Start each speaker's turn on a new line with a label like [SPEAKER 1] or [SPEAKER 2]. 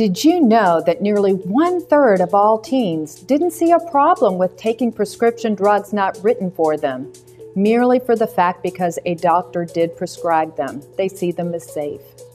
[SPEAKER 1] Did you know that nearly 1/3 of all teens didn't see a problem with taking prescription drugs not written for them, merely for the fact because a doctor did prescribe them? They see them as safe.